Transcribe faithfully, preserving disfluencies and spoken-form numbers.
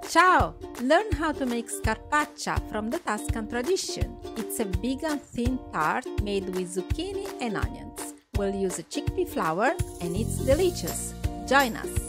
Ciao! Learn how to make Scarpaccia from the Tuscan tradition. It's a vegan thin tart made with zucchini and onions. We'll use a chickpea flour and it's delicious. Join us!